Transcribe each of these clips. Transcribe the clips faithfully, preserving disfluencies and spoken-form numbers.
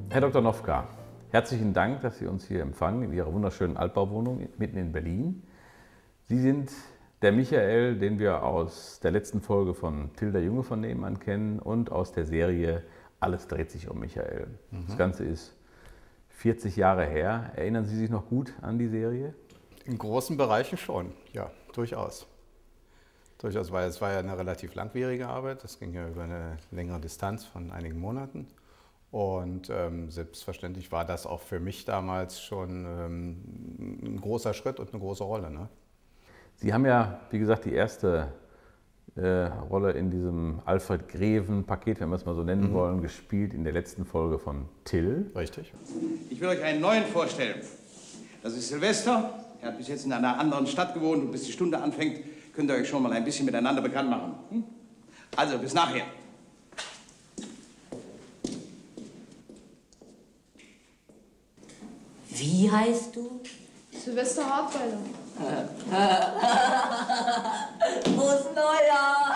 Herr Doktor Nowka, herzlichen Dank, dass Sie uns hier empfangen in Ihrer wunderschönen Altbauwohnung mitten in Berlin. Sie sind der Michael, den wir aus der letzten Folge von Till der Junge von nebenan kennen und aus der Serie Alles dreht sich um Michael. Mhm. Das Ganze ist vierzig Jahre her. Erinnern Sie sich noch gut an die Serie? In großen Bereichen schon, ja, durchaus. Durchaus, weil es war ja eine relativ langwierige Arbeit. Das ging ja über eine längere Distanz von einigen Monaten. Und ähm, selbstverständlich war das auch für mich damals schon ähm, ein großer Schritt und eine große Rolle. Ne? Sie haben ja, wie gesagt, die erste äh, Rolle in diesem Alfred Greven-Paket, wenn wir es mal so nennen mhm. wollen, gespielt in der letzten Folge von Till. Richtig. Ich will euch einen neuen vorstellen. Das ist Silvester. Er hat bis jetzt in einer anderen Stadt gewohnt und bis die Stunde anfängt, könnt ihr euch schon mal ein bisschen miteinander bekannt machen. Hm? Also, bis nachher. Wie heißt du? Silvester Hartweiler. Frohes Neujahr!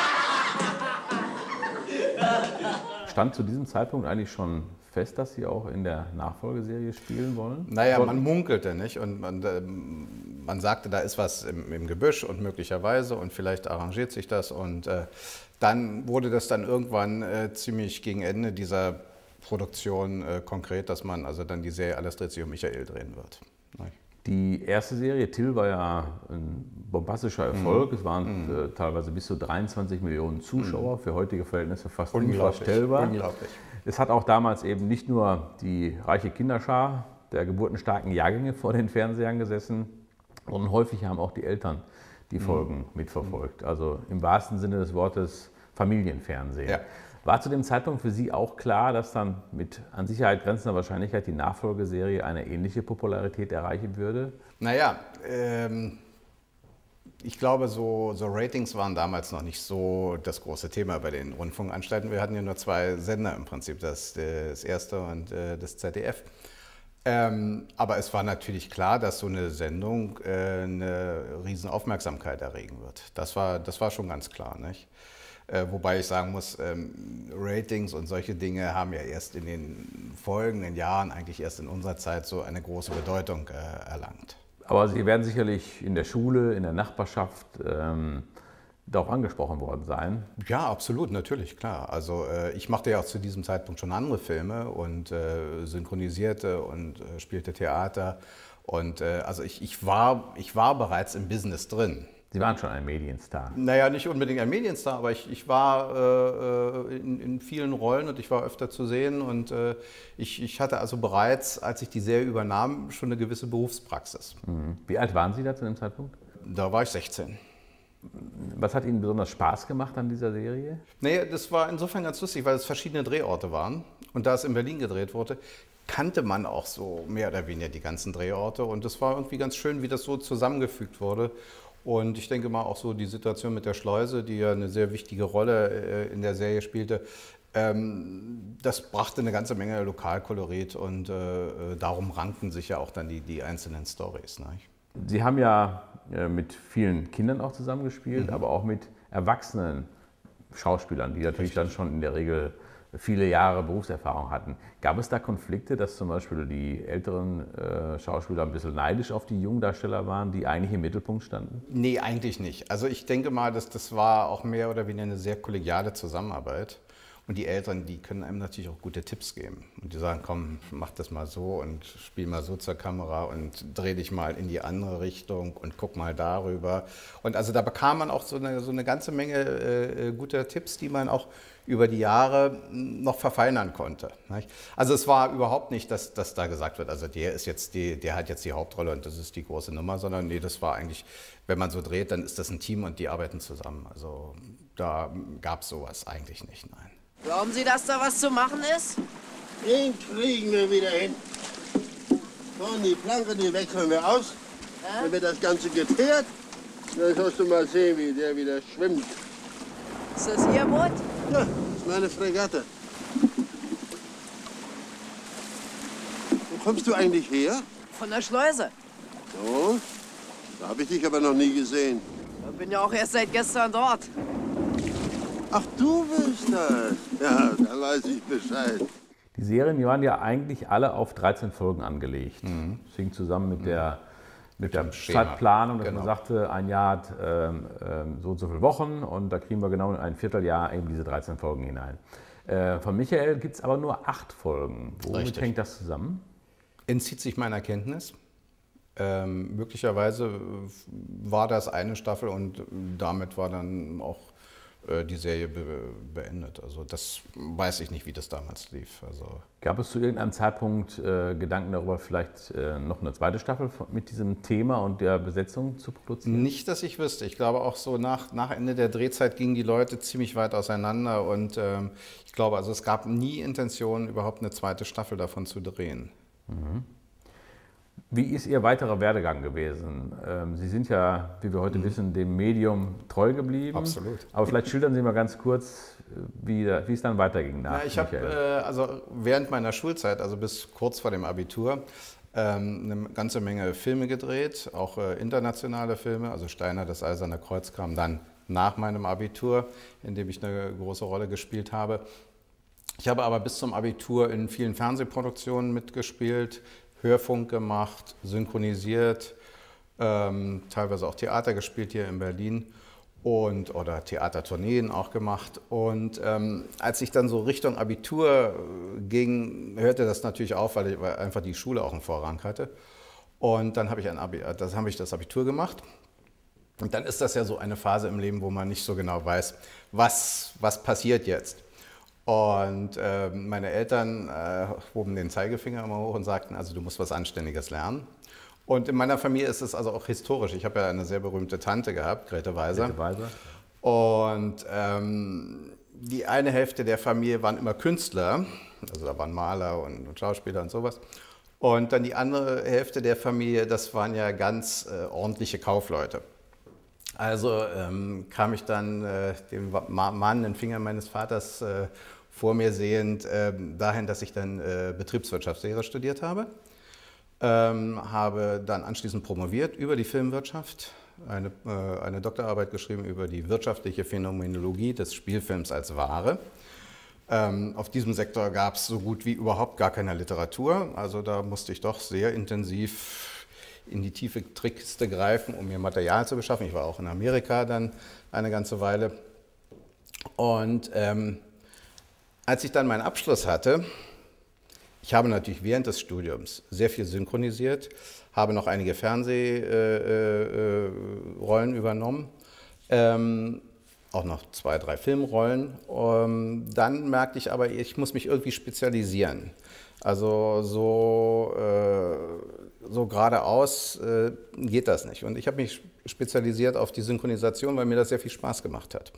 Stand zu diesem Zeitpunkt eigentlich schon fest, dass Sie auch in der Nachfolgeserie spielen wollen? Naja, man munkelte, nicht? Und man, äh, man sagte, da ist was im, im Gebüsch und möglicherweise und vielleicht arrangiert sich das. Und äh, dann wurde das dann irgendwann äh, ziemlich gegen Ende dieser Produktion äh, konkret, dass man also dann die Serie Alles dreht sich um Michael drehen wird. Nicht? Die erste Serie, Till, war ja ein bombastischer Erfolg. Mhm. Es waren mhm. äh, teilweise bis zu dreiundzwanzig Millionen Zuschauer, mhm. für heutige Verhältnisse fast unvorstellbar. Unglaublich. Es hat auch damals eben nicht nur die reiche Kinderschar der geburtenstarken Jahrgänge vor den Fernsehern gesessen, sondern häufig haben auch die Eltern die Folgen mhm. mitverfolgt. Also im wahrsten Sinne des Wortes Familienfernsehen. Ja. War zu dem Zeitpunkt für Sie auch klar, dass dann mit an Sicherheit grenzender Wahrscheinlichkeit die Nachfolgeserie eine ähnliche Popularität erreichen würde? Naja, ähm, ich glaube, so, so Ratings waren damals noch nicht so das große Thema bei den Rundfunkanstalten. Wir hatten ja nur zwei Sender im Prinzip, das, das erste und äh, das Z D F. Ähm, aber es war natürlich klar, dass so eine Sendung äh, eine riesen Aufmerksamkeit erregen wird. Das war, das war schon ganz klar, nicht? Äh, wobei ich sagen muss, ähm, Ratings und solche Dinge haben ja erst in den folgenden Jahren, eigentlich erst in unserer Zeit, so eine große Bedeutung äh, erlangt. Aber Sie werden sicherlich in der Schule, in der Nachbarschaft ähm, darauf angesprochen worden sein. Ja, absolut, natürlich, klar. Also äh, ich machte ja auch zu diesem Zeitpunkt schon andere Filme und äh, synchronisierte und äh, spielte Theater. Und äh, also ich, ich, war, ich war bereits im Business drin. Sie waren schon ein Medienstar. Naja, nicht unbedingt ein Medienstar, aber ich, ich war äh, in, in vielen Rollen und ich war öfter zu sehen. Und äh, ich, ich hatte also bereits, als ich die Serie übernahm, schon eine gewisse Berufspraxis. Mhm. Wie alt waren Sie da zu dem Zeitpunkt? Da war ich sechzehn. Was hat Ihnen besonders Spaß gemacht an dieser Serie? Naja, das war insofern ganz lustig, weil es verschiedene Drehorte waren. Und da es in Berlin gedreht wurde, kannte man auch so mehr oder weniger die ganzen Drehorte. Und das war irgendwie ganz schön, wie das so zusammengefügt wurde. Und ich denke mal auch so die Situation mit der Schleuse, die ja eine sehr wichtige Rolle in der Serie spielte, ähm, das brachte eine ganze Menge Lokalkolorit und äh, darum rankten sich ja auch dann die, die einzelnen Storys. Ne? Sie haben ja äh, mit vielen Kindern auch zusammengespielt, mhm. aber auch mit erwachsenen Schauspielern, die natürlich Richtig. Dann schon in der Regel viele Jahre Berufserfahrung hatten. Gab es da Konflikte, dass zum Beispiel die älteren äh, Schauspieler ein bisschen neidisch auf die jungen Darsteller waren, die eigentlich im Mittelpunkt standen? Nee, eigentlich nicht. Also ich denke mal, dass das war auch mehr oder weniger eine sehr kollegiale Zusammenarbeit. Und die Älteren, die können einem natürlich auch gute Tipps geben. Und die sagen, komm, mach das mal so und spiel mal so zur Kamera und dreh dich mal in die andere Richtung und guck mal darüber. Und also da bekam man auch so eine, so eine ganze Menge äh, guter Tipps, die man auch über die Jahre noch verfeinern konnte. Nicht? Also es war überhaupt nicht, dass, dass da gesagt wird, also der ist jetzt die, der hat jetzt die Hauptrolle und das ist die große Nummer, sondern nee, das war eigentlich, wenn man so dreht, dann ist das ein Team und die arbeiten zusammen. Also da gab es sowas eigentlich nicht, nein. Glauben Sie, dass da was zu machen ist? Den kriegen wir wieder hin. So, und die Planke, die wechseln wir aus. Ja? Dann wird das Ganze geteert. Dann sollst du mal sehen, wie der wieder schwimmt. Ist das Ihr Boot? Ja, das ist meine Fregatte. Wo kommst du eigentlich her? Von der Schleuse. So, da habe ich dich aber noch nie gesehen. Ich bin ja auch erst seit gestern dort. Ach, du bist das. Ja, da weiß ich Bescheid. Die Die Serien, die waren ja eigentlich alle auf dreizehn Folgen angelegt. Mhm. Das hing zusammen mit der, mit der Zeitplanung, dass genau. man sagte, ein Jahr hat ähm, ähm, so und so viele Wochen und da kriegen wir genau in ein Vierteljahr eben diese dreizehn Folgen hinein. Äh, von Michael gibt es aber nur acht Folgen. Womit Richtig. hängt das zusammen? Entzieht sich meiner Kenntnis. Ähm, möglicherweise war das eine Staffel und damit war dann auch äh, die Serie be beendet. Also das weiß ich nicht, wie das damals lief. Also Gab es zu irgendeinem Zeitpunkt äh, Gedanken darüber, vielleicht äh, noch eine zweite Staffel mit diesem Thema und der Besetzung zu produzieren? Nicht, dass ich wüsste. Ich glaube auch so nach, nach Ende der Drehzeit gingen die Leute ziemlich weit auseinander und ähm, ich glaube, also es gab nie Intention, überhaupt eine zweite Staffel davon zu drehen. Mhm. Wie ist Ihr weiterer Werdegang gewesen? Sie sind ja, wie wir heute mhm. wissen, dem Medium treu geblieben. Absolut. Aber vielleicht schildern Sie mal ganz kurz, wie, wie es dann weiterging nach Na, ich habe äh, also während meiner Schulzeit, also bis kurz vor dem Abitur, ähm, eine ganze Menge Filme gedreht, auch äh, internationale Filme. Also Steiner, das Eiserne Kreuz kam dann nach meinem Abitur, in dem ich eine große Rolle gespielt habe. Ich habe aber bis zum Abitur in vielen Fernsehproduktionen mitgespielt, Hörfunk gemacht, synchronisiert, ähm, teilweise auch Theater gespielt hier in Berlin und, oder Theatertourneen auch gemacht. Und ähm, als ich dann so Richtung Abitur ging, hörte das natürlich auf, weil, ich, weil einfach die Schule auch einen Vorrang hatte. Und dann habe ich, ein Abi, das, habe ich das Abitur gemacht. Und dann ist das ja so eine Phase im Leben, wo man nicht so genau weiß, was, was passiert jetzt. Und äh, meine Eltern äh, hoben den Zeigefinger immer hoch und sagten, also du musst was Anständiges lernen. Und in meiner Familie ist es also auch historisch. Ich habe ja eine sehr berühmte Tante gehabt, Grete Weiser. Grete Weiser. Und ähm, die eine Hälfte der Familie waren immer Künstler, also da waren Maler und, und Schauspieler und sowas. Und dann die andere Hälfte der Familie, das waren ja ganz äh, ordentliche Kaufleute. Also ähm, kam ich dann äh, dem mahnenden Finger meines Vaters äh, vor mir sehend äh, dahin, dass ich dann äh, Betriebswirtschaftslehre studiert habe. Ähm, habe dann anschließend promoviert über die Filmwirtschaft, eine, äh, eine Doktorarbeit geschrieben über die wirtschaftliche Phänomenologie des Spielfilms als Ware. Ähm, auf diesem Sektor gab es so gut wie überhaupt gar keine Literatur, also da musste ich doch sehr intensiv in die tiefe Trickkiste greifen, um mir Material zu beschaffen. Ich war auch in Amerika dann eine ganze Weile. Und ähm, als ich dann meinen Abschluss hatte, ich habe natürlich während des Studiums sehr viel synchronisiert, habe noch einige Fernsehrollen äh, äh, übernommen, ähm, auch noch zwei, drei Filmrollen. Ähm, dann merkte ich aber, ich muss mich irgendwie spezialisieren. Also so, äh, so geradeaus äh, geht das nicht. Und ich habe mich spezialisiert auf die Synchronisation, weil mir das sehr viel Spaß gemacht hat.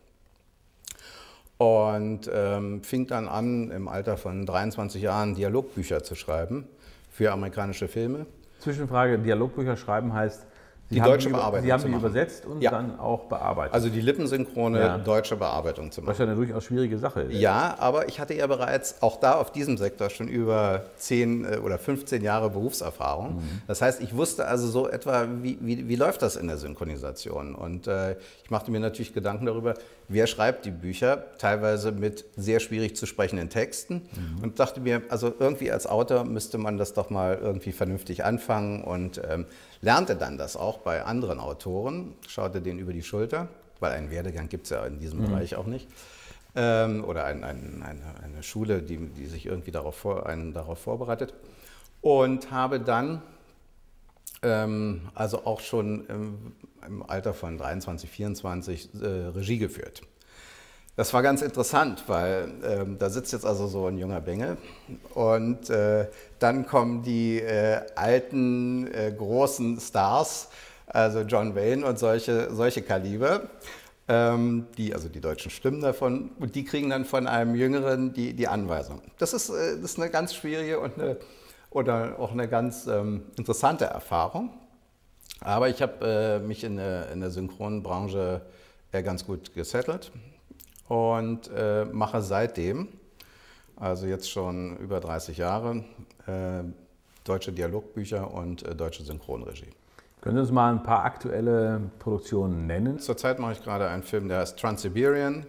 Und ähm, fing dann an, im Alter von dreiundzwanzig Jahren Dialogbücher zu schreiben für amerikanische Filme. Zwischenfrage, Dialogbücher schreiben heißt, Sie die haben deutsche die, Bearbeitung Sie haben zu die machen. übersetzt und ja. dann auch bearbeitet. Also die lippensynchrone ja. deutsche Bearbeitung zu machen. Was ja eine durchaus schwierige Sache ist. Ja, aber ich hatte ja bereits auch da auf diesem Sektor schon über zehn oder fünfzehn Jahre Berufserfahrung. Mhm. Das heißt, ich wusste also so etwa, wie, wie, wie läuft das in der Synchronisation. Und äh, ich machte mir natürlich Gedanken darüber, wer schreibt die Bücher, teilweise mit sehr schwierig zu sprechenden Texten. Mhm. Und dachte mir, also irgendwie als Autor müsste man das doch mal irgendwie vernünftig anfangen und ähm, lernte dann das auch bei anderen Autoren, schaute denen über die Schulter, weil einen Werdegang gibt es ja in diesem mhm. Bereich auch nicht. Ähm, oder ein, ein, eine, eine Schule, die, die sich irgendwie darauf, vor, einen darauf vorbereitet. Und habe dann ähm, also auch schon im, im Alter von dreiundzwanzig, vierundzwanzig äh, Regie geführt. Das war ganz interessant, weil äh, da sitzt jetzt also so ein junger Bengel und äh, dann kommen die äh, alten, äh, großen Stars, also John Wayne und solche, solche Kaliber, ähm, die, also die deutschen Stimmen davon, und die kriegen dann von einem Jüngeren die, die Anweisung. Das ist, äh, das ist eine ganz schwierige und eine, oder auch eine ganz ähm, interessante Erfahrung. Aber ich habe äh, mich in der, in der Synchronbranche äh, ganz gut gesettelt. Und äh, mache seitdem, also jetzt schon über dreißig Jahre, äh, deutsche Dialogbücher und äh, deutsche Synchronregie. Können Sie uns mal ein paar aktuelle Produktionen nennen? Zurzeit mache ich gerade einen Film, der heißt Trans-Siberian.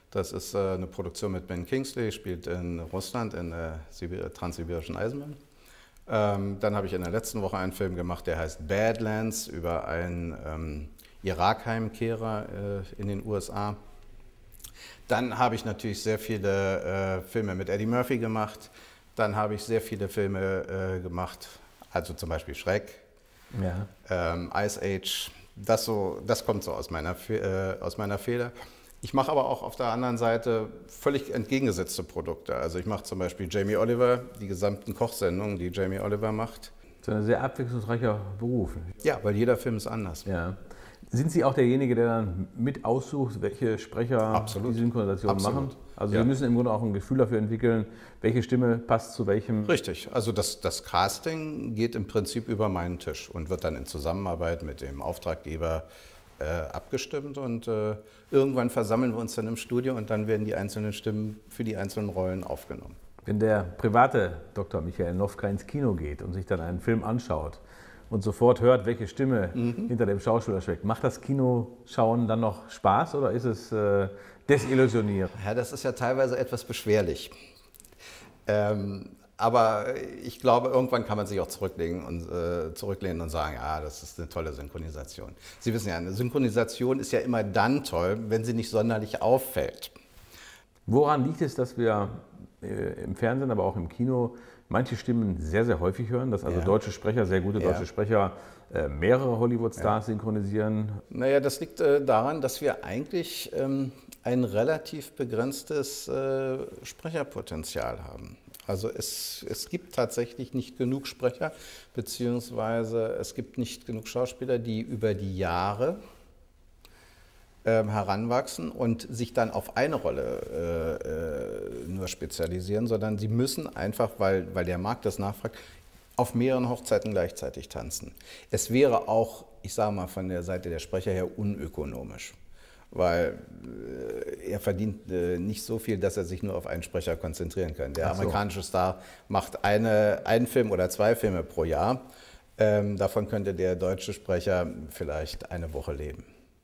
Das ist äh, eine Produktion mit Ben Kingsley, spielt in Russland in der Sibir transsibirischen Eisenbahn. Ähm, dann habe ich in der letzten Woche einen Film gemacht, der heißt Badlands, über einen ähm, Irak-Heimkehrer äh, in den U S A. Dann habe ich natürlich sehr viele äh, Filme mit Eddie Murphy gemacht. Dann habe ich sehr viele Filme äh, gemacht, also zum Beispiel Shrek, ja. ähm, Ice Age. Das, so, das kommt so aus meiner, äh, aus meiner Feder. Ich mache aber auch auf der anderen Seite völlig entgegengesetzte Produkte. Also ich mache zum Beispiel Jamie Oliver, die gesamten Kochsendungen, die Jamie Oliver macht. Das ist ein sehr abwechslungsreicher Beruf. Ja, weil jeder Film ist anders. Ja. Sind Sie auch derjenige, der dann mit aussucht, welche Sprecher Absolut. die Synchronisation Absolut. machen? Also Ja. Sie müssen im Grunde auch ein Gefühl dafür entwickeln, welche Stimme passt zu welchem. Richtig, also das, das Casting geht im Prinzip über meinen Tisch und wird dann in Zusammenarbeit mit dem Auftraggeber äh, abgestimmt und äh, irgendwann versammeln wir uns dann im Studio und dann werden die einzelnen Stimmen für die einzelnen Rollen aufgenommen. Wenn der private Doktor Michael Nowka ins Kino geht und sich dann einen Film anschaut und sofort hört, welche Stimme mhm. hinter dem Schauspieler steckt, macht das Kinoschauen dann noch Spaß oder ist es äh, desillusionierend? Ja, das ist ja teilweise etwas beschwerlich. Ähm, aber ich glaube, irgendwann kann man sich auch zurücklegen und, äh, zurücklehnen und sagen, ja, das ist eine tolle Synchronisation. Sie wissen ja, eine Synchronisation ist ja immer dann toll, wenn sie nicht sonderlich auffällt. Woran liegt es, dass wir äh, im Fernsehen, aber auch im Kino manche Stimmen sehr, sehr häufig hören, dass also Ja. deutsche Sprecher, sehr gute deutsche Ja. Sprecher, äh, mehrere Hollywood-Stars ja. synchronisieren? Naja, das liegt äh, daran, dass wir eigentlich ähm, ein relativ begrenztes äh, Sprecherpotenzial haben. Also es, es gibt tatsächlich nicht genug Sprecher, beziehungsweise es gibt nicht genug Schauspieler, die über die Jahre äh, heranwachsen und sich dann auf eine Rolle äh, äh, nur spezialisieren, sondern sie müssen einfach, weil, weil der Markt das nachfragt, auf mehreren Hochzeiten gleichzeitig tanzen. Es wäre auch, ich sage mal, von der Seite der Sprecher her unökonomisch. Weil äh, er verdient äh, nicht so viel, dass er sich nur auf einen Sprecher konzentrieren kann. Der Ach so. amerikanische Star macht eine, einen Film oder zwei Filme pro Jahr. Ähm, davon könnte der deutsche Sprecher vielleicht eine Woche leben.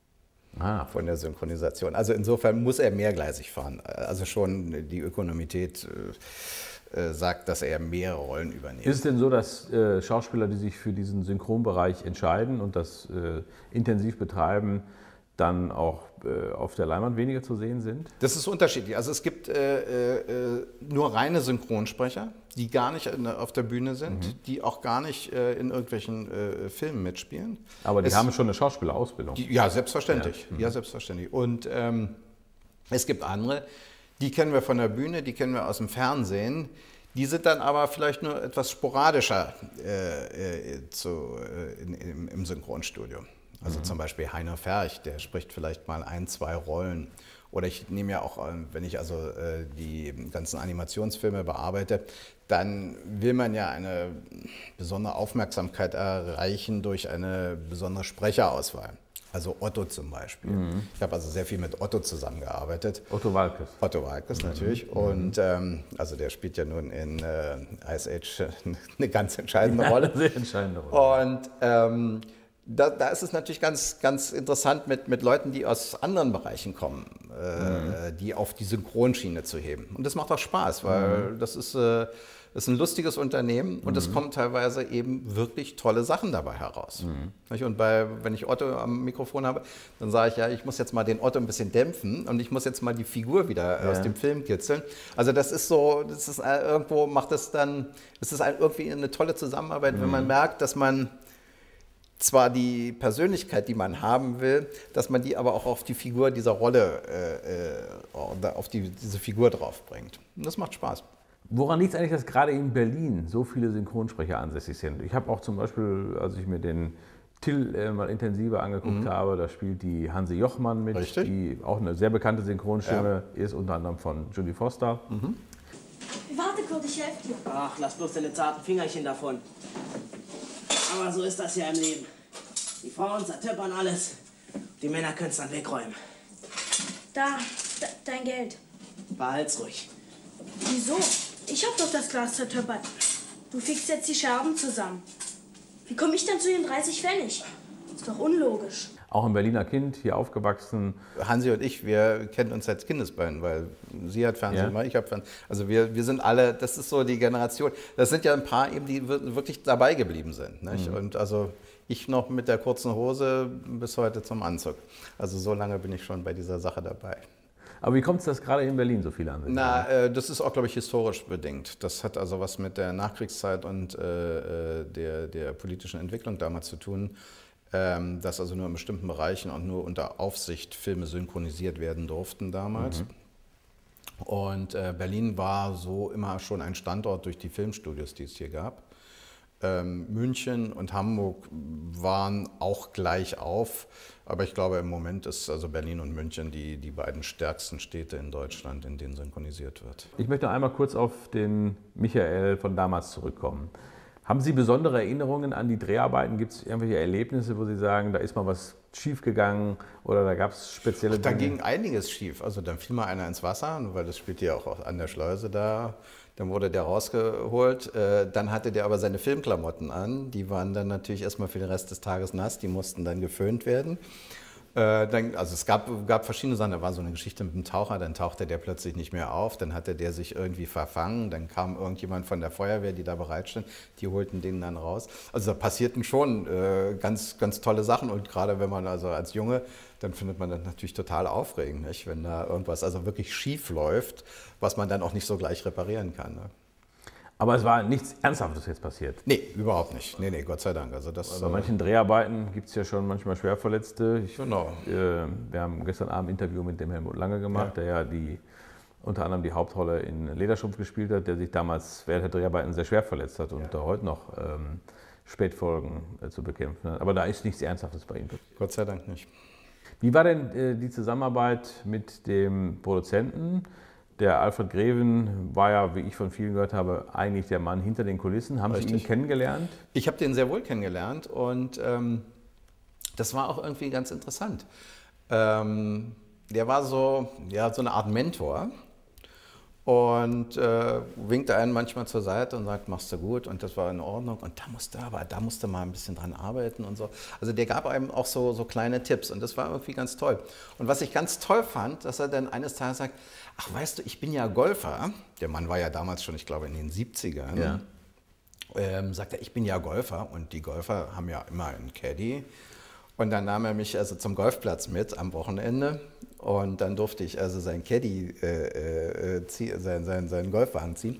Ah. Von der Synchronisation. Also insofern muss er mehrgleisig fahren. Also schon die Ökonomität äh, äh, sagt, dass er mehrere Rollen übernimmt. Ist es denn so, dass äh, Schauspieler, die sich für diesen Synchronbereich entscheiden und das äh, intensiv betreiben, dann auch äh, auf der Leinwand weniger zu sehen sind? Das ist unterschiedlich. Also es gibt äh, äh, nur reine Synchronsprecher, die gar nicht in, auf der Bühne sind, mhm. die auch gar nicht äh, in irgendwelchen äh, Filmen mitspielen. Aber die es, haben schon eine Schauspielerausbildung. Die, ja, selbstverständlich. Ja, ja selbstverständlich. Und ähm, es gibt andere, die kennen wir von der Bühne, die kennen wir aus dem Fernsehen. Die sind dann aber vielleicht nur etwas sporadischer äh, äh, zu, äh, in, im, im Synchronstudio. Also mhm. zum Beispiel Heiner Ferch, der spricht vielleicht mal ein, zwei Rollen. Oder ich nehme ja auch, wenn ich also äh, die ganzen Animationsfilme bearbeite, dann will man ja eine besondere Aufmerksamkeit erreichen durch eine besondere Sprecherauswahl. Also Otto zum Beispiel. Mhm. Ich habe also sehr viel mit Otto zusammengearbeitet. Otto Waalkes. Otto Waalkes natürlich. Mhm. Und ähm, also der spielt ja nun in äh, Ice Age eine ganz entscheidende Rolle. Ja, eine sehr entscheidende Rolle. Und ähm, Da, da ist es natürlich ganz, ganz interessant, mit, mit Leuten, die aus anderen Bereichen kommen, äh, mhm. die auf die Synchronschiene zu heben. Und das macht auch Spaß, weil mhm. das, ist, äh, das ist ein lustiges Unternehmen und es mhm. kommen teilweise eben wirklich tolle Sachen dabei heraus. Mhm. Und bei, wenn ich Otto am Mikrofon habe, dann sage ich, ja, ich muss jetzt mal den Otto ein bisschen dämpfen und ich muss jetzt mal die Figur wieder ja. aus dem Film kitzeln. Also das ist so, das ist äh, irgendwo macht das dann, es ist ein, irgendwie eine tolle Zusammenarbeit, mhm. wenn man merkt, dass man zwar die Persönlichkeit, die man haben will, dass man die aber auch auf die Figur dieser Rolle, äh, auf die, diese Figur drauf bringt. Und das macht Spaß. Woran liegt es eigentlich, dass gerade in Berlin so viele Synchronsprecher ansässig sind? Ich habe auch zum Beispiel, als ich mir den Till äh, mal intensiver angeguckt mhm. habe, da spielt die Hanse Jochmann mit, Richtig. die auch eine sehr bekannte Synchronstimme ja. ist, unter anderem von Judy Foster. Mhm. Warte kurz, ich helfe dir. Ach, lass bloß deine zarten Fingerchen davon. Aber so ist das ja im Leben. Die Frauen zertöppern alles. Die Männer können es dann wegräumen. Da, da, dein Geld. Behalt's ruhig. Wieso? Ich hab doch das Glas zertöppert. Du fegst jetzt die Scherben zusammen. Wie komme ich denn zu den dreißig Pfennig? Ist doch unlogisch. Auch ein Berliner Kind, hier aufgewachsen. Hansi und ich, wir kennen uns seit Kindesbeinen, weil sie hat Fernsehen, Ja. ich habe Fernsehen. Also wir, wir sind alle, das ist so die Generation. Das sind ja ein paar eben, die wirklich dabei geblieben sind. Nicht? Mhm. Und also ich noch mit der kurzen Hose bis heute zum Anzug. Also so lange bin ich schon bei dieser Sache dabei. Aber wie kommt es, dass gerade in Berlin so viele an sich? Na, äh, das ist auch, glaube ich, historisch bedingt. Das hat also was mit der Nachkriegszeit und äh, der, der politischen Entwicklung damals zu tun, ähm, dass also nur in bestimmten Bereichen und nur unter Aufsicht Filme synchronisiert werden durften damals. Mhm. Und äh, Berlin war so immer schon ein Standort durch die Filmstudios, die es hier gab. Ähm, München und Hamburg waren auch gleich auf, aber ich glaube im Moment ist also Berlin und München die, die beiden stärksten Städte in Deutschland, in denen synchronisiert wird. Ich möchte noch einmal kurz auf den Michael von damals zurückkommen. Haben Sie besondere Erinnerungen an die Dreharbeiten? Gibt es irgendwelche Erlebnisse, wo Sie sagen, da ist mal was schiefgegangen oder da gab es spezielle Ach, da Dinge? ging einiges schief. Also dann fiel mal einer ins Wasser, weil das spielt ja auch an der Schleuse da. Dann wurde der rausgeholt, dann hatte der aber seine Filmklamotten an, die waren dann natürlich erstmal für den Rest des Tages nass, die mussten dann geföhnt werden. Dann, also es gab, gab verschiedene Sachen, da war so eine Geschichte mit dem Taucher, dann tauchte der plötzlich nicht mehr auf, dann hatte der sich irgendwie verfangen, dann kam irgendjemand von der Feuerwehr, die da bereitstand, die holten den dann raus. Also da passierten schon äh, ganz, ganz tolle Sachen und gerade wenn man also als Junge, dann findet man das natürlich total aufregend, nicht? Wenn da irgendwas also wirklich schief läuft, was man dann auch nicht so gleich reparieren kann. Ne? Aber es war nichts Ernsthaftes jetzt passiert. Nee, überhaupt nicht. Nee, nee, Gott sei Dank. Also das, Bei manchen Dreharbeiten gibt es ja schon manchmal Schwerverletzte. Ich, Genau. Äh, wir haben gestern Abend ein Interview mit dem Helmut Lange gemacht, ja. der ja die, unter anderem die Hauptrolle in Lederstrumpf gespielt hat, der sich damals während der Dreharbeiten sehr schwer verletzt hat und ja. da heute noch ähm, Spätfolgen äh, zu bekämpfen hat. Aber da ist nichts Ernsthaftes bei ihm. Gott sei Dank nicht. Wie war denn äh, die Zusammenarbeit mit dem Produzenten? Der Alfred Greven war ja, wie ich von vielen gehört habe, eigentlich der Mann hinter den Kulissen. Haben Richtig. Sie ihn kennengelernt? Ich habe den sehr wohl kennengelernt und ähm, das war auch irgendwie ganz interessant. Ähm, der war so, ja, so eine Art Mentor und äh, winkte einen manchmal zur Seite und sagt, machst du gut und das war in Ordnung und da musste aber, da musste mal ein bisschen dran arbeiten und so. Also der gab einem auch so, so kleine Tipps und das war irgendwie ganz toll. Und was ich ganz toll fand, dass er dann eines Tages sagt, ach weißt du, ich bin ja Golfer. Der Mann war ja damals schon, ich glaube in den siebzigern. Ja. Ähm, sagt er, ich bin ja Golfer und die Golfer haben ja immer einen Caddy. Und dann nahm er mich also zum Golfplatz mit am Wochenende und dann durfte ich also seinen Caddy, äh, äh, zieh, sein, sein, seinen Golfwagen ziehen.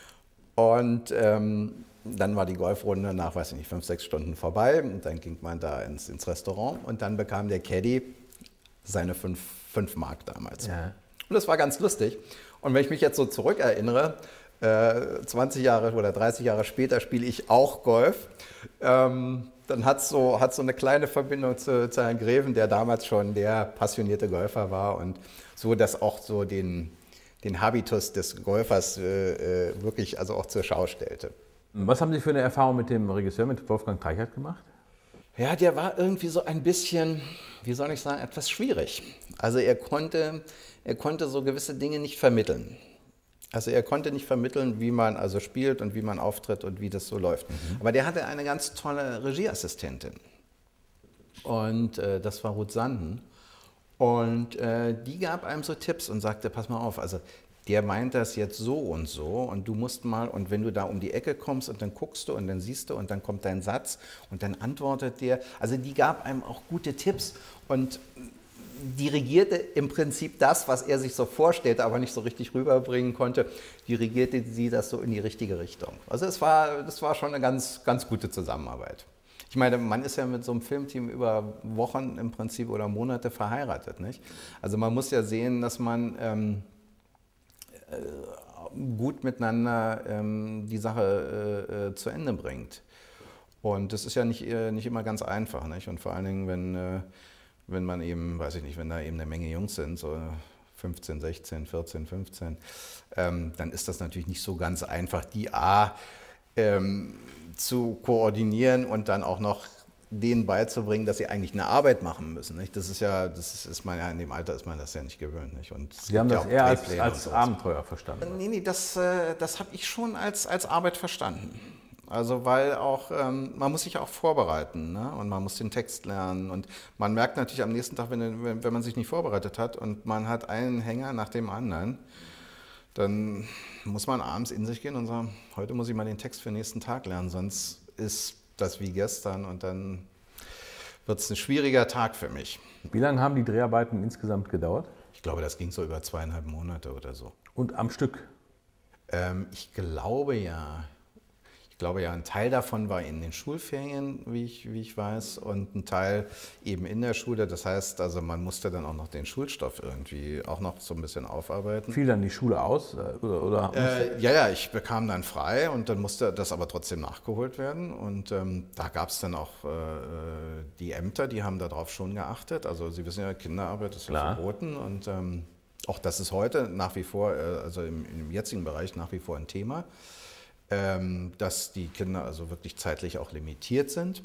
Und ähm, dann war die Golfrunde nach, weiß ich nicht, fünf, sechs Stunden vorbei und dann ging man da ins, ins Restaurant und dann bekam der Caddy seine fünf, fünf Mark damals. Ja. Und das war ganz lustig. Und wenn ich mich jetzt so zurückerinnere, äh, zwanzig Jahre oder dreißig Jahre später spiele ich auch Golf, ähm, dann hat es so, hat's so eine kleine Verbindung zu, zu Herrn Greven, der damals schon der passionierte Golfer war und so, dass auch so den, den Habitus des Golfers äh, wirklich also auch zur Schau stellte. Was haben Sie für eine Erfahrung mit dem Regisseur, mit Wolfgang Teichert gemacht? Ja, der war irgendwie so ein bisschen, wie soll ich sagen, etwas schwierig. Also er konnte, er konnte so gewisse Dinge nicht vermitteln. Also er konnte nicht vermitteln, wie man also spielt und wie man auftritt und wie das so läuft. Mhm. Aber der hatte eine ganz tolle Regieassistentin. Und äh, das war Ruth Sanden. Und äh, die gab einem so Tipps und sagte, pass mal auf, also der meint das jetzt so und so und du musst mal, und wenn du da um die Ecke kommst und dann guckst du und dann siehst du und dann kommt dein Satz und dann antwortet der. Also die gab einem auch gute Tipps und dirigierte im Prinzip das, was er sich so vorstellte, aber nicht so richtig rüberbringen konnte, dirigierte sie das so in die richtige Richtung. Also es war, das war schon eine ganz, ganz gute Zusammenarbeit. Ich meine, man ist ja mit so einem Filmteam über Wochen im Prinzip oder Monate verheiratet, nicht? Also man muss ja sehen, dass man ähm, äh, gut miteinander ähm, die Sache äh, äh, zu Ende bringt. Und das ist ja nicht, äh, nicht immer ganz einfach, nicht? Und vor allen Dingen, wenn äh, wenn man eben, weiß ich nicht, wenn da eben eine Menge Jungs sind, so fünfzehn, sechzehn, vierzehn, fünfzehn, ähm, dann ist das natürlich nicht so ganz einfach, die A ähm, zu koordinieren und dann auch noch denen beizubringen, dass sie eigentlich eine Arbeit machen müssen. Nicht? Das ist ja, das ist, ist man ja, in dem Alter ist man das ja nicht gewöhnt. Nicht? Und Sie haben das ja eher als, als Abenteuer verstanden? Nee, nee, das, äh, das habe ich schon als, als Arbeit verstanden. Also weil auch, ähm, man muss sich auch vorbereiten, ne? Und man muss den Text lernen. Und man merkt natürlich am nächsten Tag, wenn, wenn, wenn man sich nicht vorbereitet hat und man hat einen Hänger nach dem anderen, dann muss man abends in sich gehen und sagen, heute muss ich mal den Text für den nächsten Tag lernen, sonst ist das wie gestern und dann wird es ein schwieriger Tag für mich. Wie lange haben die Dreharbeiten insgesamt gedauert? Ich glaube, das ging so über zweieinhalb Monate oder so. Und am Stück? Ähm, ich glaube ja. Ich glaube ja, ein Teil davon war in den Schulferien, wie ich, wie ich weiß, und ein Teil eben in der Schule. Das heißt, also man musste dann auch noch den Schulstoff irgendwie auch noch so ein bisschen aufarbeiten. Fiel dann die Schule aus? Oder, oder äh, ja, ja, ich bekam dann frei und dann musste das aber trotzdem nachgeholt werden. Und ähm, da gab es dann auch äh, die Ämter, die haben darauf schon geachtet. Also Sie wissen ja, Kinderarbeit ist ja verboten und ähm, auch das ist heute nach wie vor, äh, also im, im jetzigen Bereich nach wie vor ein Thema. Ähm, dass die Kinder also wirklich zeitlich auch limitiert sind.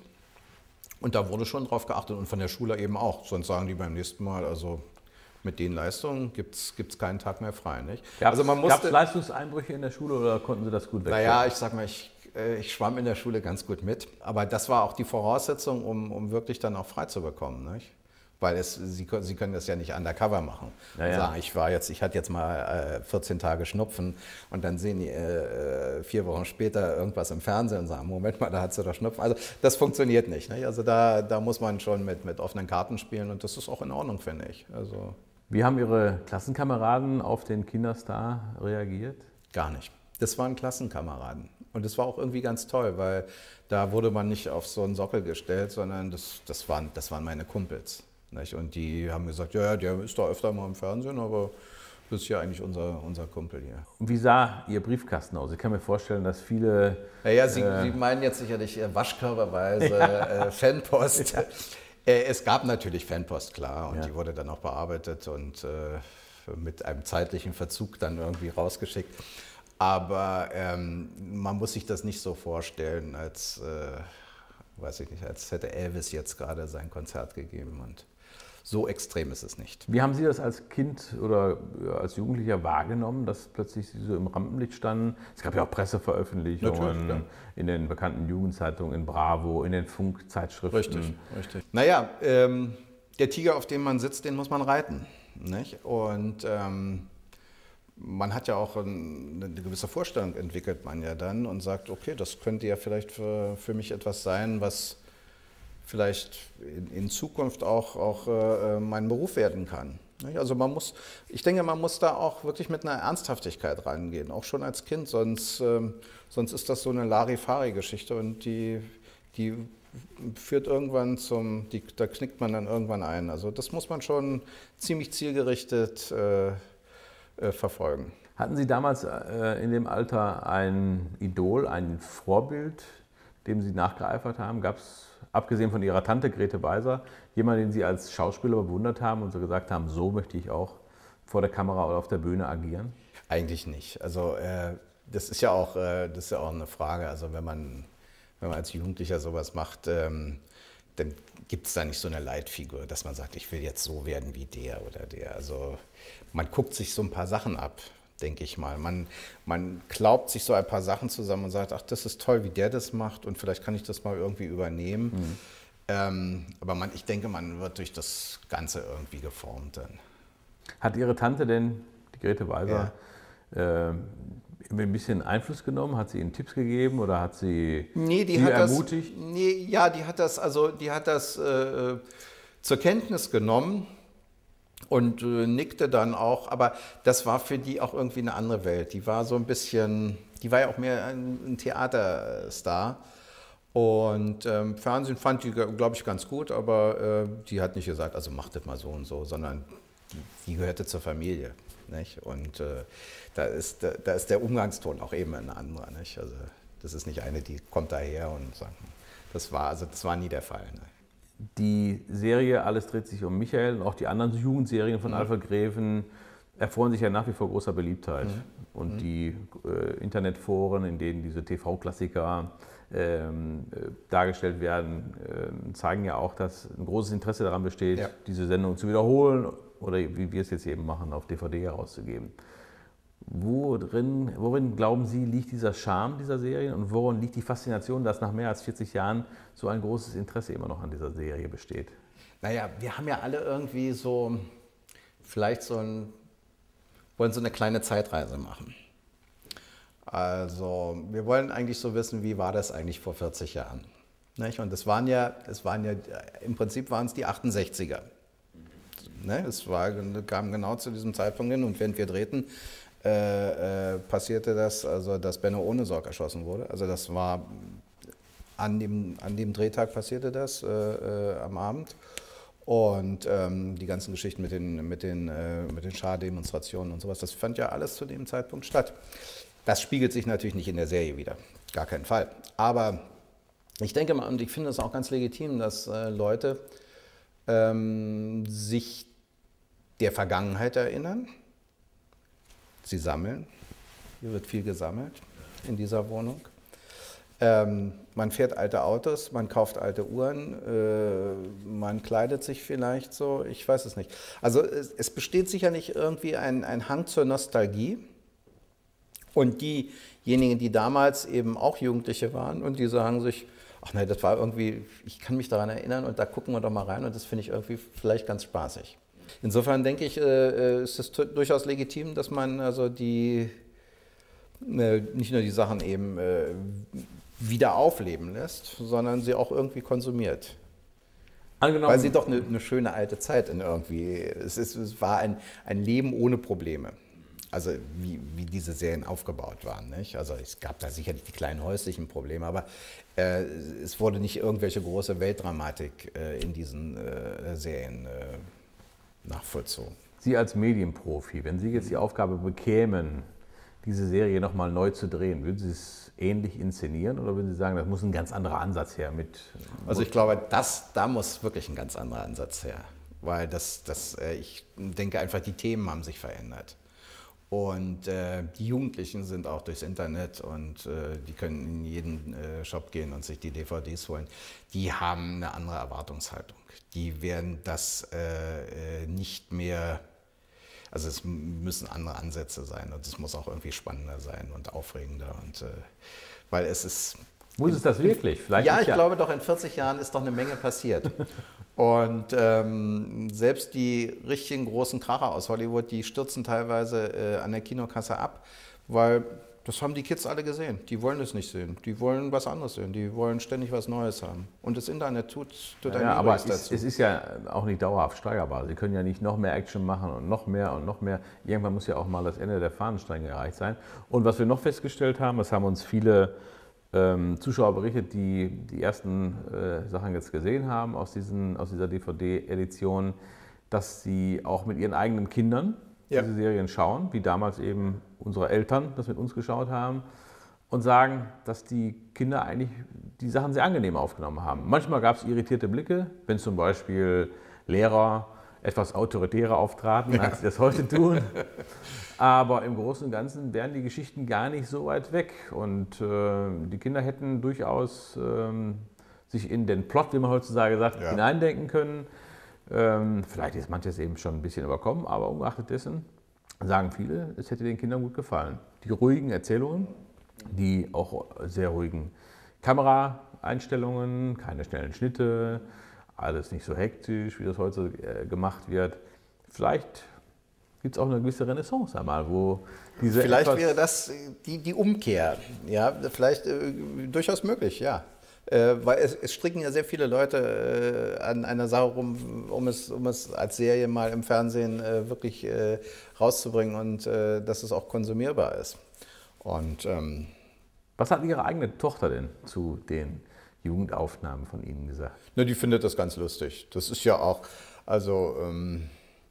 Und da wurde schon drauf geachtet und von der Schule eben auch. Sonst sagen die beim nächsten Mal, also mit den Leistungen gibt es keinen Tag mehr frei. Gab es also Leistungseinbrüche in der Schule oder konnten Sie das gut wegstellen? Naja, ich sag mal, ich, äh, ich schwamm in der Schule ganz gut mit. Aber das war auch die Voraussetzung, um, um wirklich dann auch frei zu bekommen. Nicht? Weil es, Sie, Sie können das ja nicht undercover machen. Ja, ja. Sagen, ich war jetzt, ich hatte jetzt mal äh, vierzehn Tage Schnupfen und dann sehen die äh, vier Wochen später irgendwas im Fernsehen und sagen, Moment mal, da hat sie doch Schnupfen. Also das funktioniert nicht. nicht? Also da, da muss man schon mit, mit offenen Karten spielen und das ist auch in Ordnung, finde ich. Also wie haben Ihre Klassenkameraden auf den Kinderstar reagiert? Gar nicht. Das waren Klassenkameraden. Und das war auch irgendwie ganz toll, weil da wurde man nicht auf so einen Sockel gestellt, sondern das, das, waren, das waren meine Kumpels. Und die haben gesagt, ja, der ist da öfter mal im Fernsehen, aber das ist ja eigentlich unser, unser Kumpel hier. Und wie sah Ihr Briefkasten aus? Ich kann mir vorstellen, dass viele... Naja, Sie, äh, Sie meinen jetzt sicherlich Waschkörperweise, ja. äh, Fanpost. Ja. Äh, es gab natürlich Fanpost, klar, und ja. die wurde dann auch bearbeitet und äh, mit einem zeitlichen Verzug dann irgendwie rausgeschickt. Aber ähm, man muss sich das nicht so vorstellen, als, äh, weiß ich nicht, als hätte Elvis jetzt gerade sein Konzert gegeben und so extrem ist es nicht. Wie haben Sie das als Kind oder als Jugendlicher wahrgenommen, dass plötzlich Sie so im Rampenlicht standen? Es gab ja auch Presseveröffentlichungen ja. in den bekannten Jugendzeitungen, in Bravo, in den Funkzeitschriften. Richtig, richtig. Naja, ähm, der Tiger, auf dem man sitzt, den muss man reiten. Nicht? Und ähm, man hat ja auch eine gewisse Vorstellung, entwickelt man ja dann und sagt, okay, das könnte ja vielleicht für, für mich etwas sein, was vielleicht in, in Zukunft auch, auch äh, mein Beruf werden kann. Also man muss, ich denke, man muss da auch wirklich mit einer Ernsthaftigkeit rangehen, auch schon als Kind, sonst, ähm, sonst ist das so eine Larifari-Geschichte und die, die führt irgendwann zum, die, da knickt man dann irgendwann ein. Also das muss man schon ziemlich zielgerichtet äh, äh, verfolgen. Hatten Sie damals äh, in dem Alter ein Idol, ein Vorbild, dem Sie nachgeeifert haben? Gab es, abgesehen von Ihrer Tante Grete Beiser, jemanden, den Sie als Schauspieler bewundert haben und so gesagt haben, so möchte ich auch vor der Kamera oder auf der Bühne agieren? Eigentlich nicht. Also äh, das ist ja auch, äh, das ist ja auch eine Frage. Also wenn man, wenn man als Jugendlicher sowas macht, ähm, dann gibt es da nicht so eine Leitfigur, dass man sagt, ich will jetzt so werden wie der oder der. Also man guckt sich so ein paar Sachen ab, denke ich mal. Man, man glaubt sich so ein paar Sachen zusammen und sagt, ach, das ist toll, wie der das macht und vielleicht kann ich das mal irgendwie übernehmen. Mhm. Ähm, aber man, ich denke, man wird durch das Ganze irgendwie geformt dann. Hat Ihre Tante denn, die Grete Beiser, ja. äh, ein bisschen Einfluss genommen? Hat sie Ihnen Tipps gegeben oder hat sie nee, die Sie hat ermutigt? Das, nee, ja, die hat das, also, die hat das äh, zur Kenntnis genommen und äh, nickte dann auch, aber das war für die auch irgendwie eine andere Welt. Die war so ein bisschen, die war ja auch mehr ein, ein Theaterstar. Und ähm, Fernsehen fand die, glaube ich, ganz gut, aber äh, die hat nicht gesagt, also macht das mal so und so, sondern die, die gehörte zur Familie. Nicht? Und äh, da, ist, da, da ist der Umgangston auch eben ein anderer. Nicht? Also das ist nicht eine, die kommt daher und sagt, das war, also das war nie der Fall. Ne? Die Serie Alles dreht sich um Michael und auch die anderen Jugendserien von mhm. Alfred Greven erfreuen sich ja nach wie vor großer Beliebtheit. Mhm. Und mhm. die äh, Internetforen, in denen diese T V-Klassiker ähm, äh, dargestellt werden, äh, zeigen ja auch, dass ein großes Interesse daran besteht, ja. diese Sendung zu wiederholen oder wie wir es jetzt eben machen, auf D V D herauszugeben. Worin, worin, glauben Sie, liegt dieser Charme dieser Serie und worin liegt die Faszination, dass nach mehr als vierzig Jahren so ein großes Interesse immer noch an dieser Serie besteht? Naja, wir haben ja alle irgendwie so, vielleicht so ein, wollen so eine kleine Zeitreise machen. Also wir wollen eigentlich so wissen, wie war das eigentlich vor vierzig Jahren? Nicht? Und das waren ja, es waren ja, im Prinzip waren es die achtundsechziger. Ne? Es war, kam genau zu diesem Zeitpunkt hin und während wir drehten, Äh, äh, passierte das, also dass Benno Ohnesorg erschossen wurde. Also das war an dem, an dem Drehtag passierte das äh, äh, am Abend. Und ähm, die ganzen Geschichten mit den, mit den, äh, mit den Schar-Demonstrationen und sowas, das fand ja alles zu dem Zeitpunkt statt. Das spiegelt sich natürlich nicht in der Serie wider, gar keinen Fall. Aber ich denke mal, und ich finde es auch ganz legitim, dass äh, Leute ähm, sich der Vergangenheit erinnern. Sie sammeln, hier wird viel gesammelt in dieser Wohnung. Ähm, man fährt alte Autos, man kauft alte Uhren, äh, man kleidet sich vielleicht so, ich weiß es nicht. Also es, es besteht sicherlich irgendwie ein, ein Hang zur Nostalgie. Und diejenigen, die damals eben auch Jugendliche waren und die sagen sich, ach nein, das war irgendwie, ich kann mich daran erinnern und da gucken wir doch mal rein und das finde ich irgendwie vielleicht ganz spaßig. Insofern denke ich, äh, ist es durchaus legitim, dass man also die, äh, nicht nur die Sachen eben äh, wieder aufleben lässt, sondern sie auch irgendwie konsumiert. Angenommen, weil sie doch eine, eine schöne alte Zeit in irgendwie, es, ist, es war ein, ein Leben ohne Probleme. Also wie, wie diese Serien aufgebaut waren. Nicht? Also es gab da sicherlich die kleinen häuslichen Probleme, aber äh, es wurde nicht irgendwelche große Weltdramatik äh, in diesen äh, Serien äh, nachvollzogen. Sie als Medienprofi, wenn Sie jetzt die Aufgabe bekämen, diese Serie nochmal neu zu drehen, würden Sie es ähnlich inszenieren oder würden Sie sagen, das muss ein ganz anderer Ansatz her? Mit also ich glaube, das, da muss wirklich ein ganz anderer Ansatz her, weil das, das, ich denke einfach, die Themen haben sich verändert. Und äh, die Jugendlichen sind auch durchs Internet und äh, die können in jeden äh, Shop gehen und sich die D V Ds holen. Die haben eine andere Erwartungshaltung. Die werden das äh, nicht mehr, also es müssen andere Ansätze sein und es muss auch irgendwie spannender sein und aufregender. Und, äh, weil es ist... Muss es das wirklich? Vielleicht ja, ich ja. glaube doch, in vierzig Jahren ist doch eine Menge passiert. Und ähm, selbst die richtigen großen Kracher aus Hollywood, die stürzen teilweise äh, an der Kinokasse ab, weil das haben die Kids alle gesehen. Die wollen es nicht sehen. Die wollen was anderes sehen. Die wollen ständig was Neues haben. Und das Internet tut, tut ja, ein ja, aber dazu. es, es ist ja auch nicht dauerhaft steigerbar. Sie können ja nicht noch mehr Action machen und noch mehr und noch mehr. Irgendwann muss ja auch mal das Ende der Fahnenstränge erreicht sein. Und was wir noch festgestellt haben, das haben uns viele ähm, Zuschauer berichtet, die die ersten äh, Sachen jetzt gesehen haben aus, diesen, aus dieser D V D-Edition, dass sie auch mit ihren eigenen Kindern ja. diese Serien schauen, wie damals eben unsere Eltern das mit uns geschaut haben und sagen, dass die Kinder eigentlich die Sachen sehr angenehm aufgenommen haben. Manchmal gab es irritierte Blicke, wenn zum Beispiel Lehrer etwas autoritärer auftraten, ja. als sie das heute tun. Aber im Großen und Ganzen wären die Geschichten gar nicht so weit weg. Und äh, die Kinder hätten durchaus ähm, sich in den Plot, wie man heutzutage sagt, ja. hineindenken können. Ähm, vielleicht ist manches eben schon ein bisschen überkommen, aber ungeachtet dessen sagen viele, es hätte den Kindern gut gefallen. Die ruhigen Erzählungen, die auch sehr ruhigen Kameraeinstellungen, keine schnellen Schnitte, alles nicht so hektisch, wie das heute äh, gemacht wird. Vielleicht gibt es auch eine gewisse Renaissance einmal, wo diese Vielleicht wäre das die, die Umkehr, ja, vielleicht äh, durchaus möglich, ja. Äh, weil es, es stricken ja sehr viele Leute äh, an einer Sache rum, um es, um es als Serie mal im Fernsehen äh, wirklich äh, rauszubringen und äh, dass es auch konsumierbar ist. Und, ähm, was hat Ihre eigene Tochter denn zu den Jugendaufnahmen von Ihnen gesagt? Na, die findet das ganz lustig. Das ist ja auch, also ähm,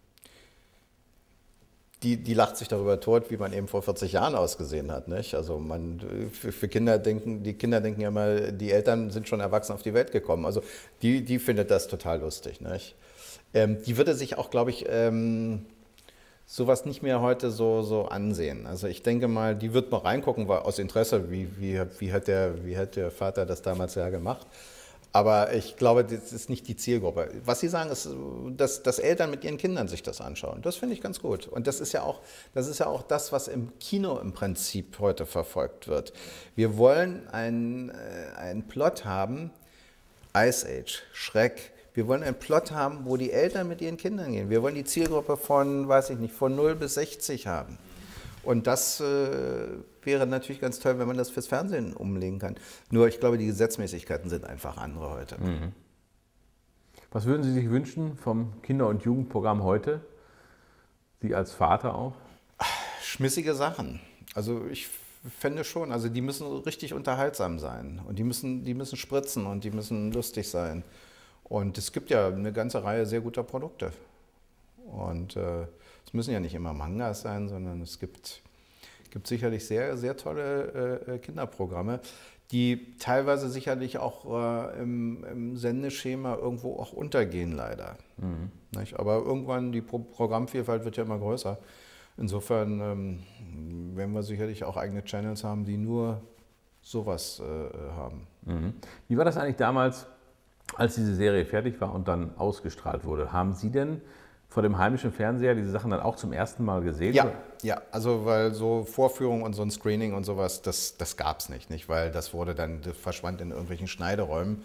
Die, die lacht sich darüber tot, wie man eben vor vierzig Jahren ausgesehen hat. Nicht? Also man, für, für Kinder denken, die Kinder denken ja immer, die Eltern sind schon erwachsen auf die Welt gekommen. Also die, die findet das total lustig. Nicht? Ähm, die würde sich auch, glaube ich, ähm, sowas nicht mehr heute so, so ansehen. Also ich denke mal, die wird mal reingucken, weil aus Interesse, wie, wie, wie, hat der, wie hat der Vater das damals ja gemacht. Aber ich glaube, das ist nicht die Zielgruppe. Was Sie sagen, ist, dass, dass Eltern mit ihren Kindern sich das anschauen. Das finde ich ganz gut. Und das ist ja auch das, ist ja auch das, was im Kino im Prinzip heute verfolgt wird. Wir wollen einen, äh, einen Plot haben, Ice Age, Schreck. Wir wollen einen Plot haben, wo die Eltern mit ihren Kindern gehen. Wir wollen die Zielgruppe von, weiß ich nicht, von null bis sechzig haben. Und das äh, wäre natürlich ganz toll, wenn man das fürs Fernsehen umlegen kann. Nur ich glaube, die Gesetzmäßigkeiten sind einfach andere heute. Mhm. Was würden Sie sich wünschen vom Kinder- und Jugendprogramm heute? Sie als Vater auch? Schmissige Sachen. Also ich fände schon, also die müssen richtig unterhaltsam sein. Und die müssen, die müssen spritzen und die müssen lustig sein. Und es gibt ja eine ganze Reihe sehr guter Produkte. Und äh, es müssen ja nicht immer Mangas sein, sondern es gibt, gibt sicherlich sehr, sehr tolle äh, Kinderprogramme, die teilweise sicherlich auch äh, im, im Sendeschema irgendwo auch untergehen, leider. Mhm. Nicht? Aber irgendwann, die Pro Programmvielfalt wird ja immer größer. Insofern ähm, werden wir sicherlich auch eigene Channels haben, die nur sowas äh, haben. Mhm. Wie war das eigentlich damals, als diese Serie fertig war und dann ausgestrahlt wurde? Haben Sie denn vor dem heimischen Fernseher diese Sachen dann auch zum ersten Mal gesehen? Ja, ja, also weil so Vorführungen und so ein Screening und sowas, das, das gab es nicht, nicht, weil das wurde dann, das verschwand in irgendwelchen Schneideräumen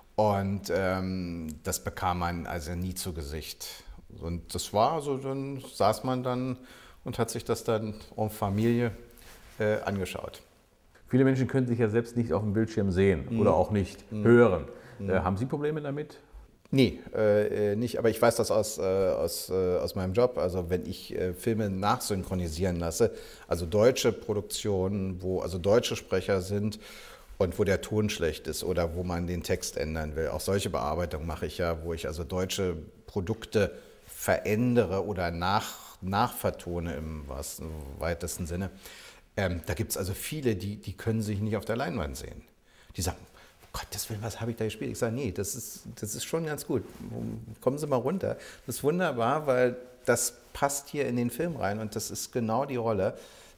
und ähm, das bekam man also nie zu Gesicht. Und das war so, dann saß man dann und hat sich das dann en Familie äh, angeschaut. Viele Menschen können sich ja selbst nicht auf dem Bildschirm sehen mhm. oder auch nicht mhm. hören. Mhm. Äh, haben Sie Probleme damit? Nee, äh, nicht, aber ich weiß das aus, äh, aus, äh, aus meinem Job. Also wenn ich äh, Filme nachsynchronisieren lasse, also deutsche Produktionen, wo also deutsche Sprecher sind und wo der Ton schlecht ist oder wo man den Text ändern will. Auch solche Bearbeitung mache ich ja, wo ich also deutsche Produkte verändere oder nach, nachvertone im wahrsten, weitesten Sinne. Ähm, da gibt es also viele, die, die können sich nicht auf der Leinwand sehen. Die sagen, Gottes Willen, was habe ich da gespielt? Ich sage, nee, das ist, das ist schon ganz gut. Kommen Sie mal runter. Das ist wunderbar, weil das passt hier in den Film rein und das ist genau die Rolle.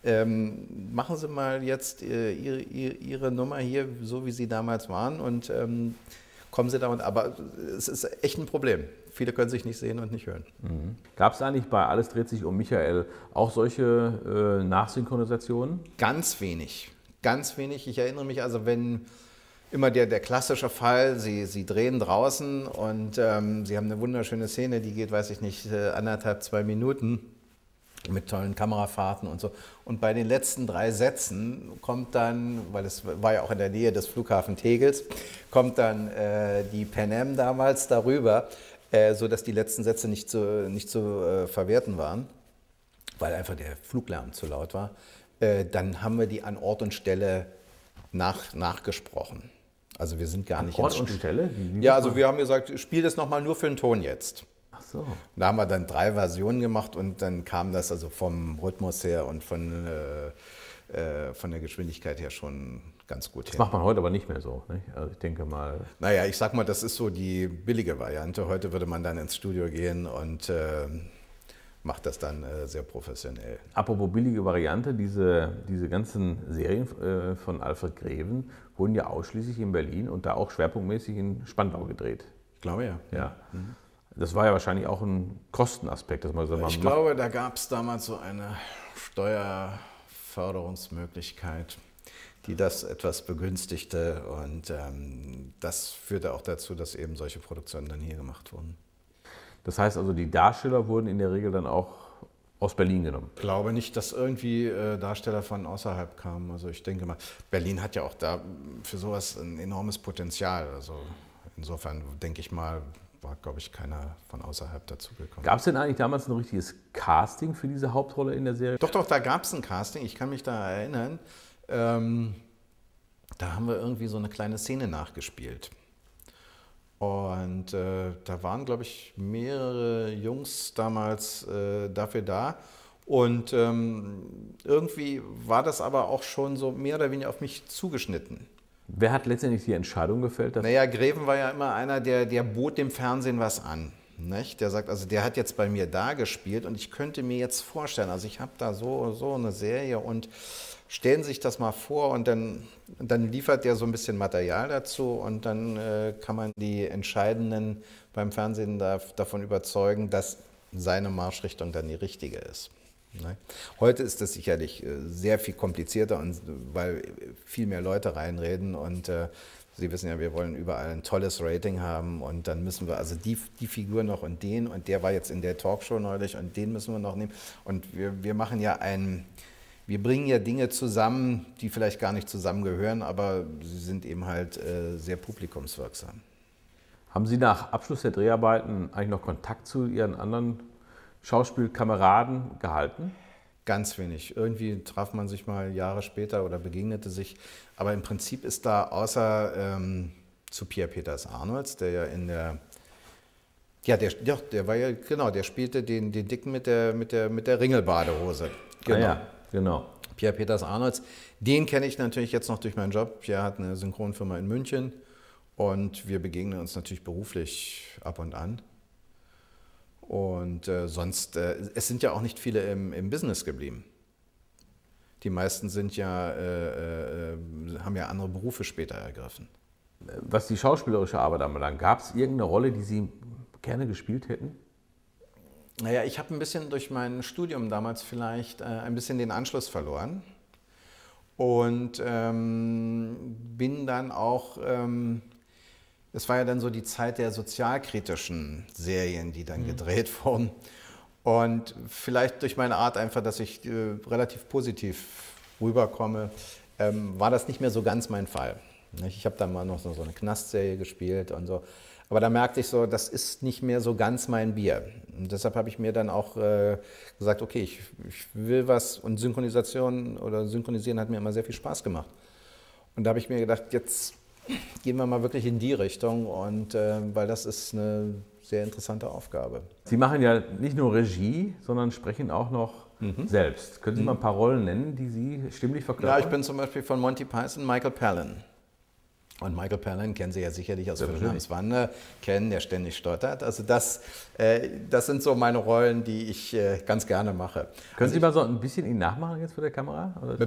Ähm, machen Sie mal jetzt äh, ihre, ihre, ihre Nummer hier, so wie Sie damals waren und ähm, kommen Sie da runter. Aber es ist echt ein Problem. Viele können sich nicht sehen und nicht hören. Mhm. Gab es eigentlich bei Alles dreht sich um Michael auch solche äh, Nachsynchronisationen? Ganz wenig. Ganz wenig. Ich erinnere mich also, wenn immer der, der klassische Fall, Sie, Sie drehen draußen und ähm, Sie haben eine wunderschöne Szene, die geht, weiß ich nicht, anderthalb, zwei Minuten mit tollen Kamerafahrten und so. Und bei den letzten drei Sätzen kommt dann, weil es war ja auch in der Nähe des Flughafen Tegels, kommt dann äh, die Pan Am damals darüber, äh, sodass die letzten Sätze nicht zu, nicht zu äh, verwerten waren, weil einfach der Fluglärm zu laut war. Äh, dann haben wir die an Ort und Stelle nach, nachgesprochen. Also wir sind gar An nicht Ort ins und Studio. Stelle? Wie, wie Ja, also wir haben gesagt, spiel das nochmal nur für den Ton jetzt. Ach so. Da haben wir dann drei Versionen gemacht und dann kam das also vom Rhythmus her und von, äh, äh, von der Geschwindigkeit her schon ganz gut Das hin. macht man heute aber nicht mehr so, nicht? Also ich denke mal. Naja, ich sag mal, das ist so die billige Variante. Heute würde man dann ins Studio gehen und äh, macht das dann äh, sehr professionell. Apropos billige Variante, diese, diese ganzen Serien äh, von Alfred Greven wurden ja ausschließlich in Berlin und da auch schwerpunktmäßig in Spandau gedreht. Ich glaube ja. Ja. Mhm. Das war ja wahrscheinlich auch ein Kostenaspekt, dass man gesagt hat, Ich man macht. glaube, da gab es damals so eine Steuerförderungsmöglichkeit, die das etwas begünstigte und ähm, das führte auch dazu, dass eben solche Produktionen dann hier gemacht wurden. Das heißt also, die Darsteller wurden in der Regel dann auch aus Berlin genommen. Ich glaube nicht, dass irgendwie äh, Darsteller von außerhalb kamen. Also ich denke mal, Berlin hat ja auch da für sowas ein enormes Potenzial. Also insofern denke ich mal, war, glaube ich, keiner von außerhalb dazugekommen. Gab es denn eigentlich damals ein richtiges Casting für diese Hauptrolle in der Serie? Doch, doch, da gab es ein Casting. Ich kann mich da erinnern. Ähm, da haben wir irgendwie so eine kleine Szene nachgespielt. Und äh, da waren, glaube ich, mehrere Jungs damals äh, dafür da. Und ähm, irgendwie war das aber auch schon so mehr oder weniger auf mich zugeschnitten. Wer hat letztendlich die Entscheidung gefällt? Dass Naja, Greven war ja immer einer, der, der bot dem Fernsehen was an. Nicht? Der sagt, also der hat jetzt bei mir da gespielt und ich könnte mir jetzt vorstellen, also ich habe da so, so eine Serie und stellen Sie sich das mal vor und dann, dann liefert der so ein bisschen Material dazu und dann äh, kann man die Entscheidenden beim Fernsehen da, davon überzeugen, dass seine Marschrichtung dann die richtige ist. Ne? Heute ist das sicherlich äh, sehr viel komplizierter, und, weil viel mehr Leute reinreden und äh, Sie wissen ja, wir wollen überall ein tolles Rating haben und dann müssen wir also die, die Figur noch und den und der war jetzt in der Talkshow neulich und den müssen wir noch nehmen. Und wir, wir machen ja ein, wir bringen ja Dinge zusammen, die vielleicht gar nicht zusammengehören, aber sie sind eben halt äh, sehr publikumswirksam. Haben Sie nach Abschluss der Dreharbeiten eigentlich noch Kontakt zu Ihren anderen Schauspielkameraden gehalten? Ganz wenig. Irgendwie traf man sich mal Jahre später oder begegnete sich. Aber im Prinzip ist da außer ähm, zu Pierre Peters Arnolds, der ja in der, ja, der, ja, der war ja, genau, der spielte den, den Dicken mit der, mit der, mit der Ringelbadehose. Genau. Ah ja, genau. Pierre Peters Arnolds, den kenne ich natürlich jetzt noch durch meinen Job. Pierre hat eine Synchronfirma in München und wir begegnen uns natürlich beruflich ab und an. Und äh, sonst, äh, es sind ja auch nicht viele im, im Business geblieben. Die meisten sind ja, äh, äh, haben ja andere Berufe später ergriffen. Was die schauspielerische Arbeit anbelangt, gab es irgendeine Rolle, die Sie gerne gespielt hätten? Naja, ich habe ein bisschen durch mein Studium damals vielleicht äh, ein bisschen den Anschluss verloren. Und ähm, bin dann auch... Ähm, Es war ja dann so die Zeit der sozialkritischen Serien, die dann mhm. gedreht wurden. Und vielleicht durch meine Art einfach, dass ich äh, relativ positiv rüberkomme, ähm, war das nicht mehr so ganz mein Fall. Ich habe dann mal noch so, so eine Knastserie gespielt und so. Aber da merkte ich so, das ist nicht mehr so ganz mein Bier. Und deshalb habe ich mir dann auch äh, gesagt, okay, ich, ich will was. Und Synchronisation oder Synchronisieren hat mir immer sehr viel Spaß gemacht. Und da habe ich mir gedacht, jetzt gehen wir mal wirklich in die Richtung, und, äh, weil das ist eine sehr interessante Aufgabe. Sie machen ja nicht nur Regie, sondern sprechen auch noch mhm. selbst. Können Sie mhm. mal ein paar Rollen nennen, die Sie stimmlich verkörpern? Ja, ich bin zum Beispiel von Monty Python Michael Palin. Und Michael Palin kennen Sie ja sicherlich aus Fünf namens Wanda, kennen, der ständig stottert. Also das, äh, das sind so meine Rollen, die ich äh, ganz gerne mache. Können also Sie mal so ein bisschen ihn nachmachen jetzt vor der Kamera? Oder?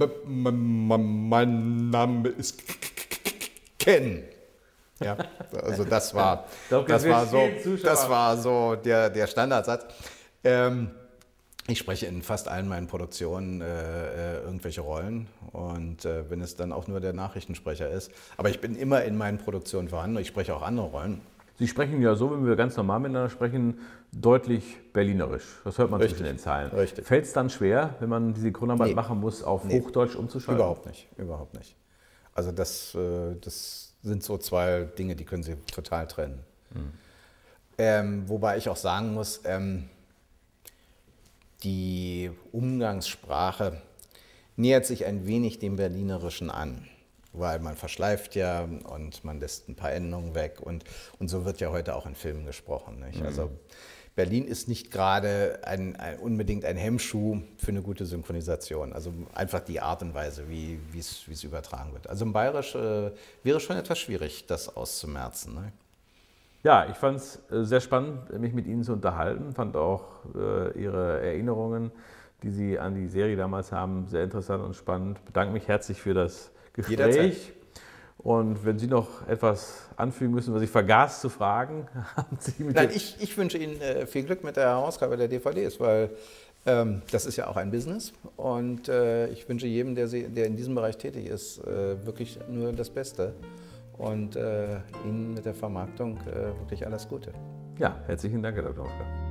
Mein Name ist Ken. Ja, also das war, das war so, das war so der, der Standardsatz. Ähm, ich spreche in fast allen meinen Produktionen äh, irgendwelche Rollen, und äh, wenn es dann auch nur der Nachrichtensprecher ist. Aber ich bin immer in meinen Produktionen vorhanden, ich spreche auch andere Rollen. Sie sprechen ja so, wenn wir ganz normal miteinander sprechen, deutlich berlinerisch. Das hört man Richtig. zwischen den Zeilen. Richtig. Fällt es dann schwer, wenn man die Synchronarbeit nee. machen muss, auf nee. Hochdeutsch umzuschalten? Überhaupt nicht, überhaupt nicht. Also das, äh, das sind so zwei Dinge, die können Sie total trennen. Mhm. Ähm, wobei ich auch sagen muss, ähm, die Umgangssprache nähert sich ein wenig dem Berlinerischen an, weil man verschleift ja und man lässt ein paar Endungen weg, und, und so wird ja heute auch in Filmen gesprochen. Nicht? Mhm. Also Berlin ist nicht gerade ein, ein, unbedingt ein Hemmschuh für eine gute Synchronisation. Also einfach die Art und Weise, wie es übertragen wird. Also im Bayerisch äh, wäre schon etwas schwierig, das auszumerzen. Ne? Ja, ich fand es sehr spannend, mich mit Ihnen zu unterhalten. Fand auch äh, Ihre Erinnerungen, die Sie an die Serie damals haben, sehr interessant und spannend. Ich bedanke mich herzlich für das Gespräch. Jederzeit. Und wenn Sie noch etwas anfügen müssen, was ich vergaß zu fragen, haben Sie mit Nein, ich, ich wünsche Ihnen äh, viel Glück mit der Herausgabe der D V Ds, weil ähm, das ist ja auch ein Business. Und äh, ich wünsche jedem, der, Sie, der in diesem Bereich tätig ist, äh, wirklich nur das Beste. Und äh, Ihnen mit der Vermarktung äh, wirklich alles Gute. Ja, herzlichen Dank, Herr Doktor Oskar.